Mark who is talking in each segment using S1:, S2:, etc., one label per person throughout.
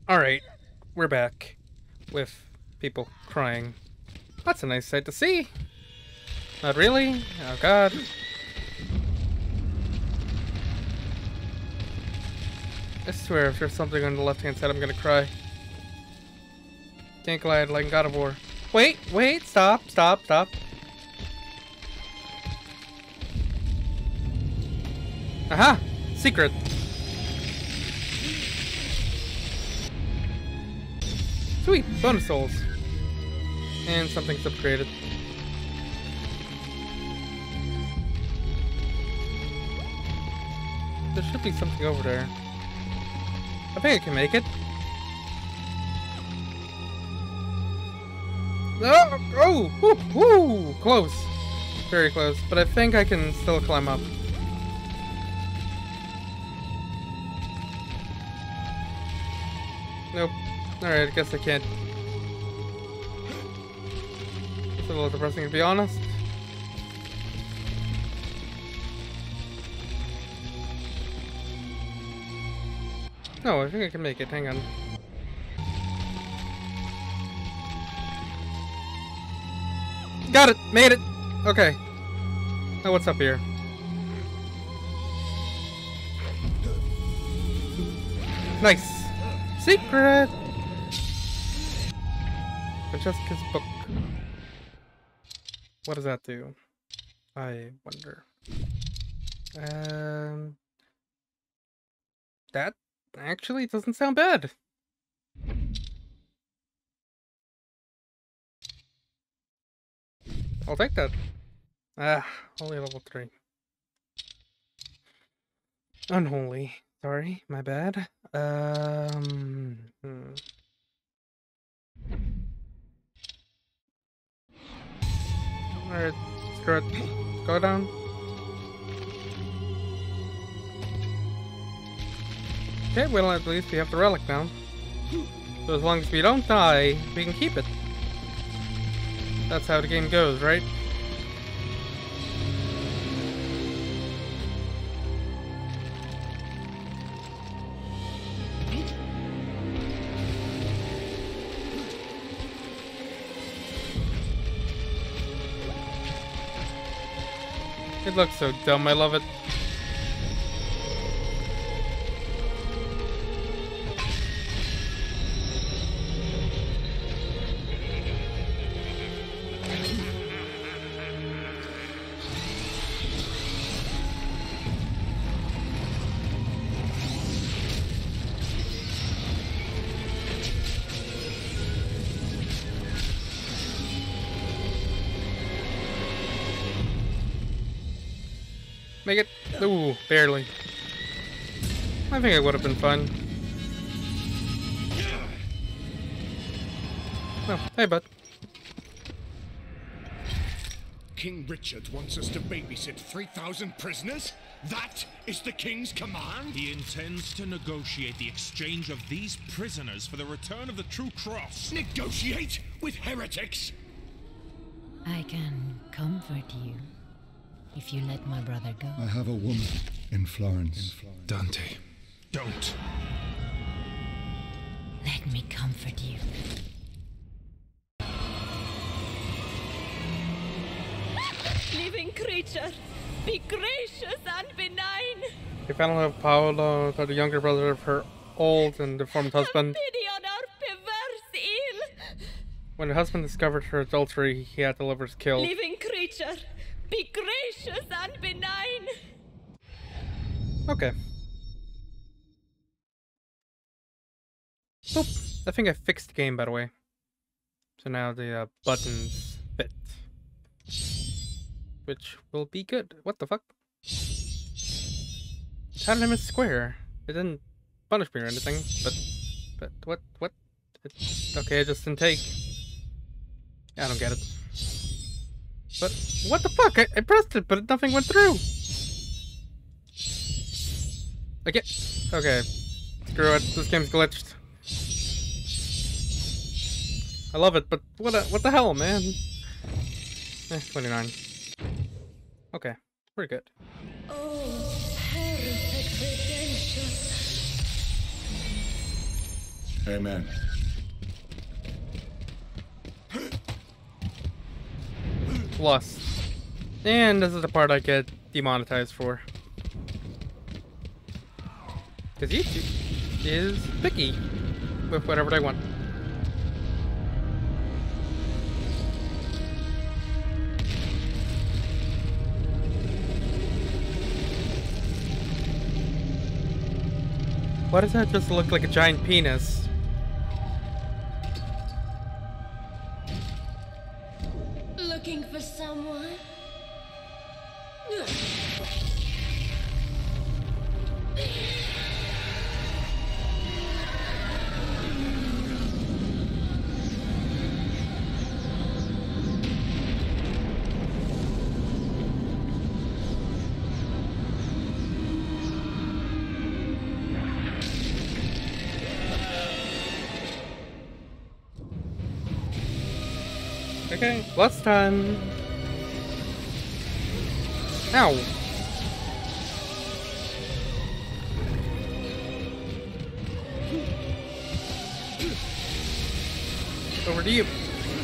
S1: Alright, we're back with people crying. That's a nice sight to see. Not really? Oh god. I swear if there's something on the left hand side I'm gonna cry. Can't glide like God of War. Wait, stop. Aha! Secret! Sweet! Bonus souls. And something's upgraded. There should be something over there. I think I can make it. Oh! Woo! Close. Very close. But I think I can still climb up. Nope. Alright, I guess I can't. It's a little depressing to be honest. No, I think I can make it. Hang on. Got it! Made it! Okay. Now what's up here? Nice! Secret! Francesca's book. What does that do? I wonder. That actually doesn't sound bad. I'll take that. Ah, only level 3. Unholy. Sorry, my bad. Alright, screw it. Go down. Okay, well at least we have the relic now. So as long as we don't die, we can keep it. That's how the game goes, right? It looks so dumb, I love it. Make it. Ooh, barely. I think it would have been fun. Oh, hey, bud.
S2: King Richard wants us to babysit 3,000 prisoners? That is the king's command?
S3: He intends to negotiate the exchange of these prisoners for the return of the true cross.
S2: Negotiate with heretics?
S4: I can comfort you if you let my brother go.
S5: I have a woman in Florence.
S3: Dante, don't.
S4: Let me comfort you.
S6: Living creature, be gracious and benign.
S1: We finally have Paolo, the younger brother of her old and deformed husband.
S6: Have pity on our perverse ill.
S1: When her husband discovered her adultery, he had the lovers killed.
S6: Living creature, be gracious and benign.
S1: Okay. Boop. I think I fixed the game, by the way. So now the buttons fit. Which will be good. What the fuck? How did I miss square? It didn't punish me or anything, but what? Okay, I just didn't take. I don't get it. But what the fuck? I pressed it, but nothing went through. Okay. Screw it. This game's glitched. I love it, but what the hell, man? 29. Okay, we're good.
S6: Oh, perfect redemption.
S5: Amen.
S1: Plus. And this is the part I get demonetized for. Because YouTube is picky with whatever they want. Why does that just look like a giant penis?
S6: Looking for someone?
S1: Okay, last time. Ow. Over to you.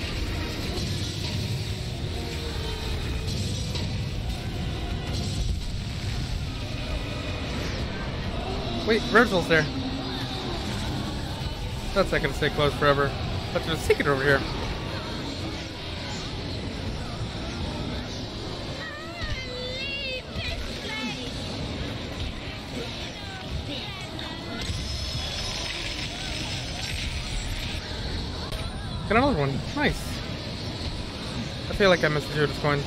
S1: Wait, Virgil's there. That's not gonna stay closed forever. But there's a secret over here. Got another one. Nice. I feel like I missed where it's going.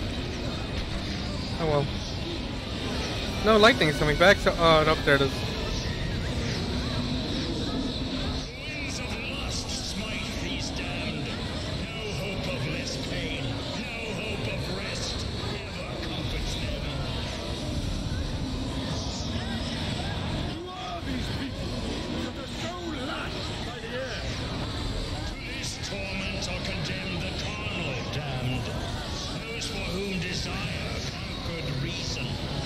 S1: Oh well. No lightning is coming back, so oh, there it is.
S2: Winds of lust smite these damned. No hope of less pain, no hope of rest, ever comforts them.
S7: Who are these people that are so lashed by the air?
S2: To this torment are condemned the carnal damned, those for whom desire conquered reason.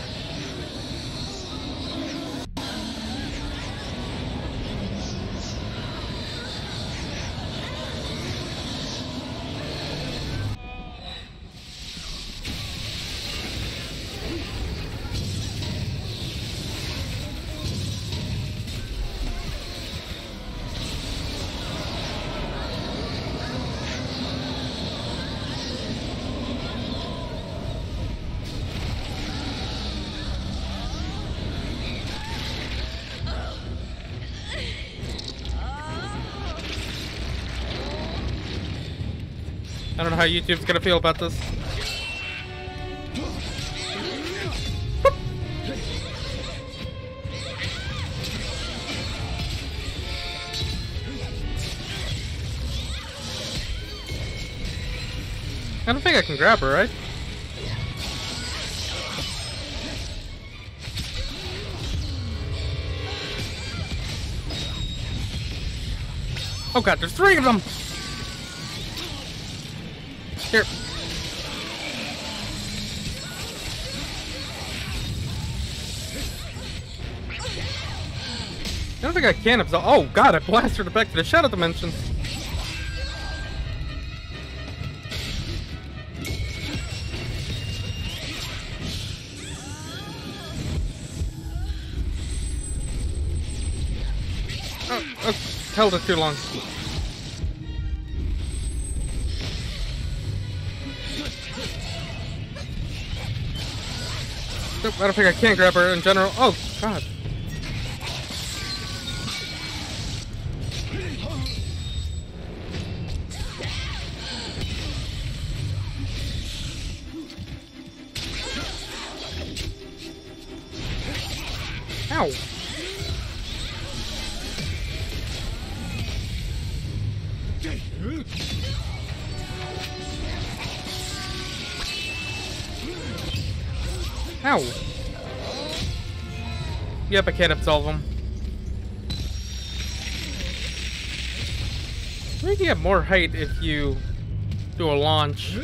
S1: I don't know how YouTube's gonna feel about this. I don't think I can grab her, right? Oh god, there's 3 of them! Here. I don't think I can absolve. Oh god, I blasted her back to the shadow dimension. Oh, held it too long. Nope, I don't think I can grab her in general. Oh, God. Ow. Ow. Yep, I can't absolve him. I think you have more height if you do a launch.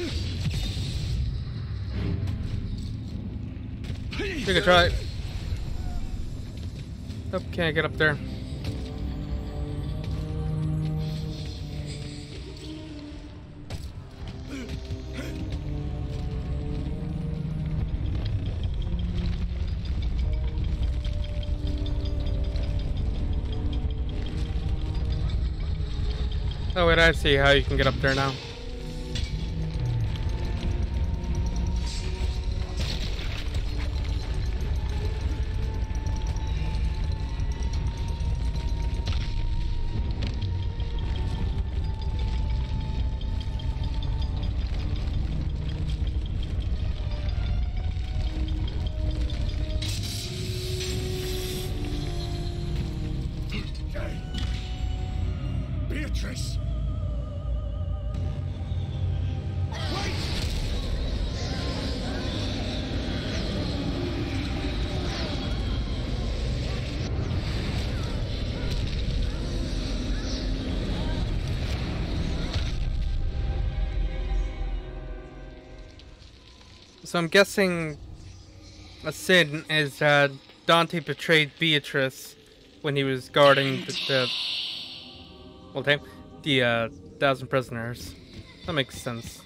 S1: You can try it. Oh, can't get up there. Oh wait, I see how you can get up there now.
S7: Beatrice! Wait!
S1: So I'm guessing a sin is that Dante betrayed Beatrice when he was guarding the 1,000 prisoners. That makes sense.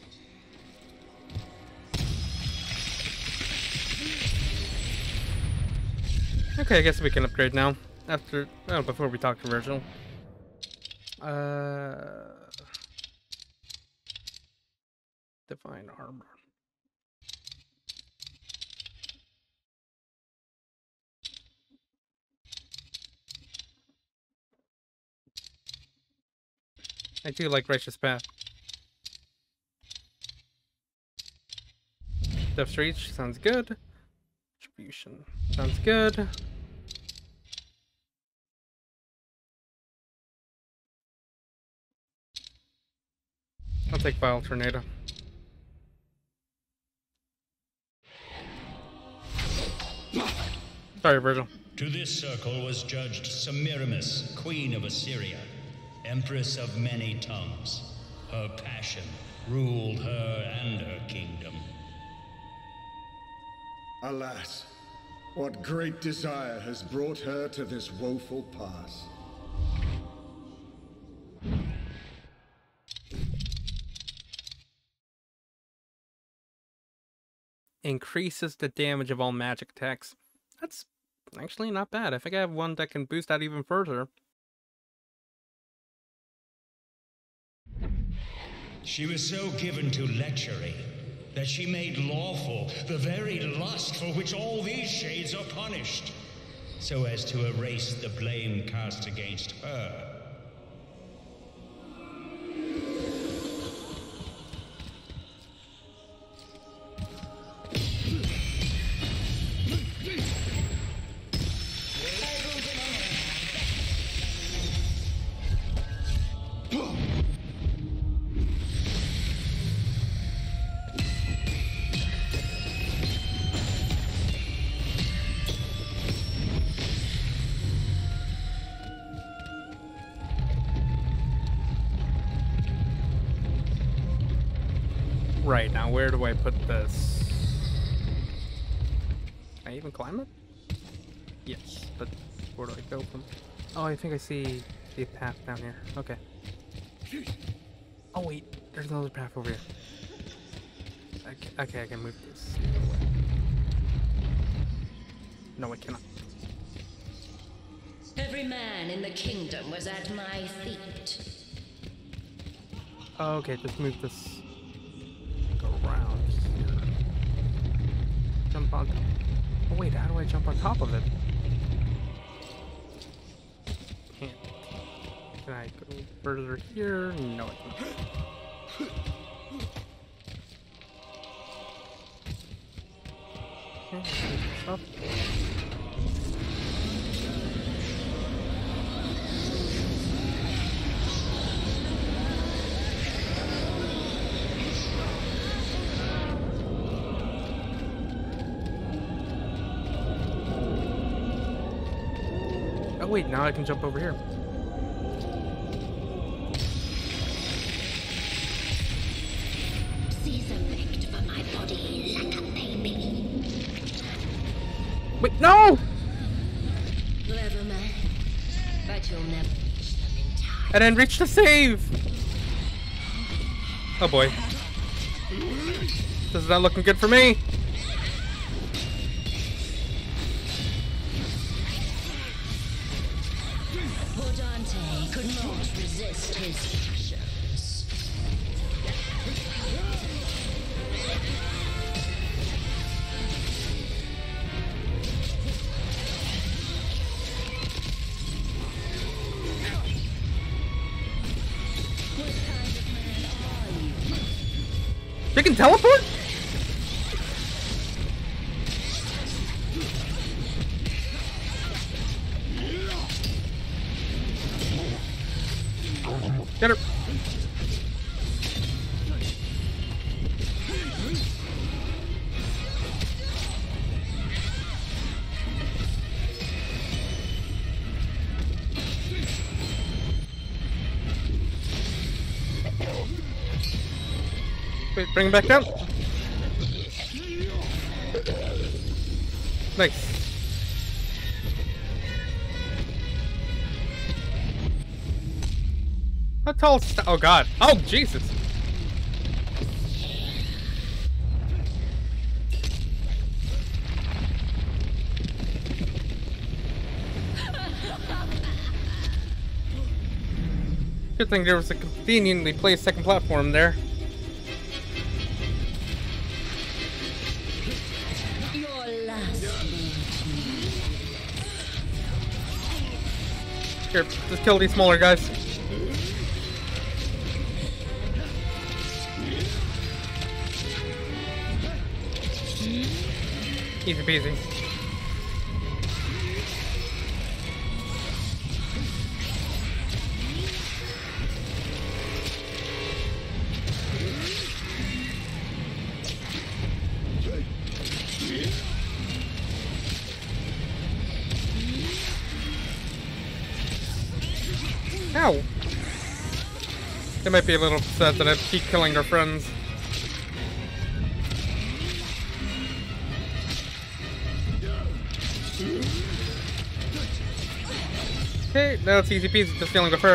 S1: Okay, I guess we can upgrade now. Before we talk to Virgil. Divine armor. I do like Righteous Path. Depth's Reach sounds good. Distribution sounds good. I'll take Vile Tornado. Sorry, Virgil.
S2: To this circle was judged Semiramis, Queen of Assyria, Empress of many tongues. Her passion ruled her and her kingdom.
S7: Alas, what great desire has brought her to this woeful pass?
S1: Increases the damage of all magic attacks. That's actually not bad. I think I have one that can boost that even further.
S2: She was so given to lechery that she made lawful the very lust for which all these shades are punished, so as to erase the blame cast against her.
S1: Right, now where do I put this? Can I even climb it? Yes, but where do I go from? Oh, I think I see the path down here. Okay. Oh wait, there's another path over here. Okay, I can move this. No, I cannot.
S6: Every man in the kingdom was at my feet.
S1: Oh, okay, just move this. Go around here. Jump on. Oh wait, how do I jump on top of it? Can't. Can I go further here? No, I can't. Okay, up. Oh wait, now I can jump over here.
S6: Caesar begged for my body like a baby.
S1: Wait, no!
S6: Clever man, but you'll never reach them in time.
S1: I didn't reach the save! Oh boy. This is not looking good for me!
S6: Poor Dante could not resist his passions. What kind of man are you?
S1: They can teleport? Get her. Wait, bring him back down. Nice. How tall is oh god. Oh Jesus. Good thing there was a conveniently placed second platform there.
S6: Your last
S1: Here, just kill these smaller guys. Easy peasy. Ow! They might be a little upset that I keep killing their friends. Okay, now it's easy peasy, just dealing with her.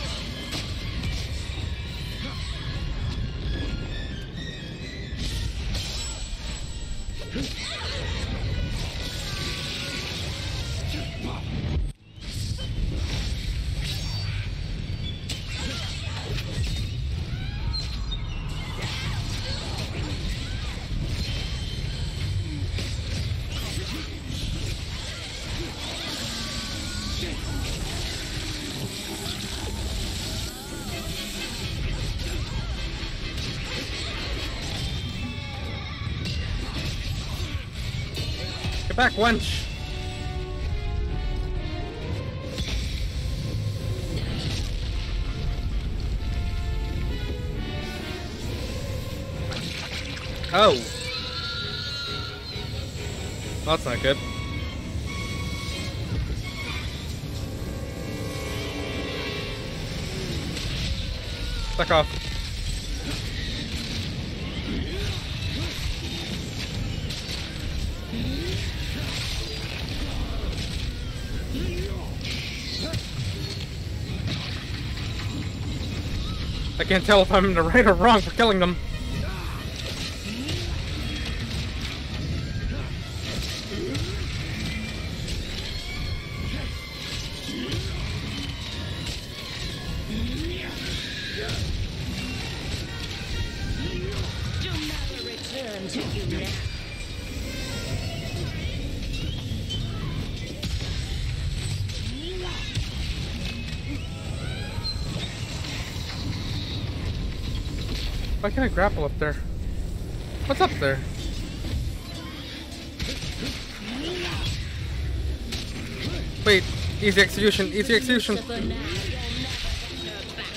S1: Get back, wench! Oh! Well, that's not good. Back off. I can't tell if I'm in the right or wrong for killing them.
S6: do not return to you now.
S1: Why can't I grapple up there? What's up there? Wait, easy execution, easy execution.
S6: For now, you'll never get her back.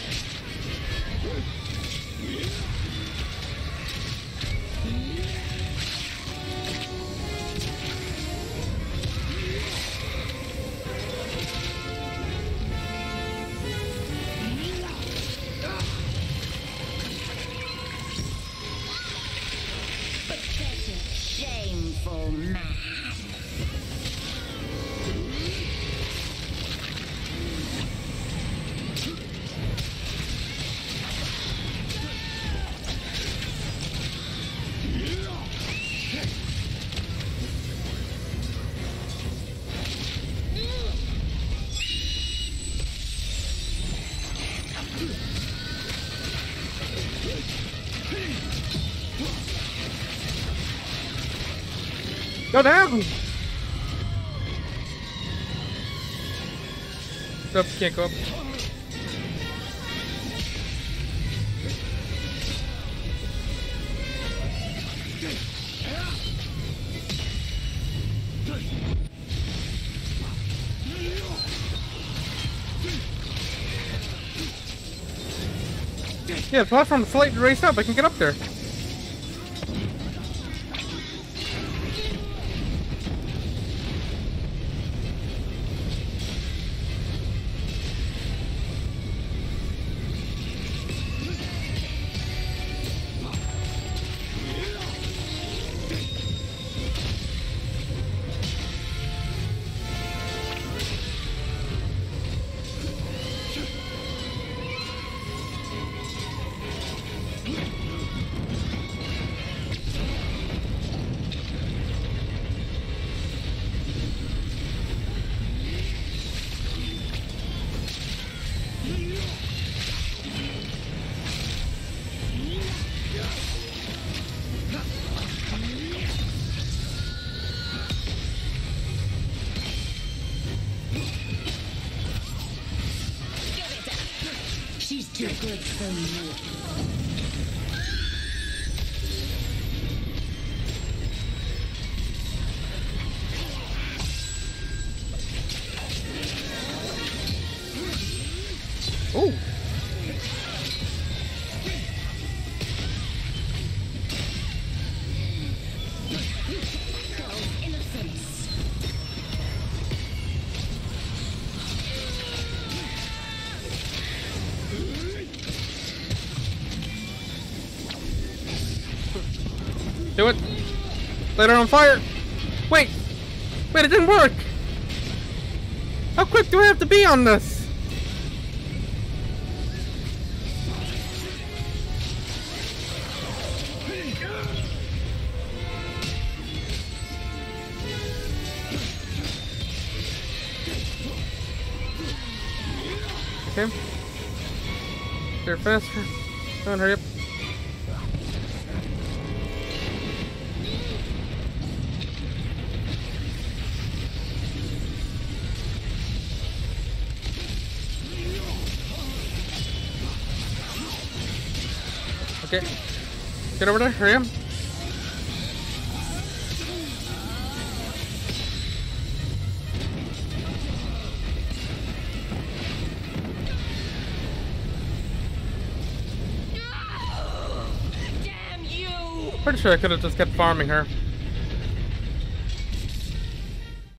S6: Pathetic, shameful man.
S1: Go down! Nope, can't go up. Yeah, the platform's slightly raised up. I can get up there.
S6: She's too good for me.
S1: Ooh. Do it. Light her on fire. Wait. Wait, it didn't work. How quick do I have to be on this? Okay. They're faster. Come on, hurry up. Okay. Get over there, hurry up.
S6: Damn you!
S1: Pretty sure I could have just kept farming her.